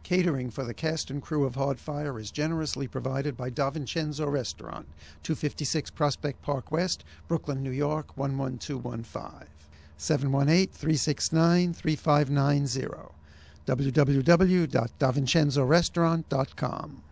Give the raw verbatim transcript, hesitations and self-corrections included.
Catering for the cast and crew of Hardfire is generously provided by DAVINCENZO Restaurant, two fifty-six Prospect Park West, Brooklyn, New York, one one two one five. seven one eight, three six nine, three five nine zero. w w w dot davincenzo restaurant dot com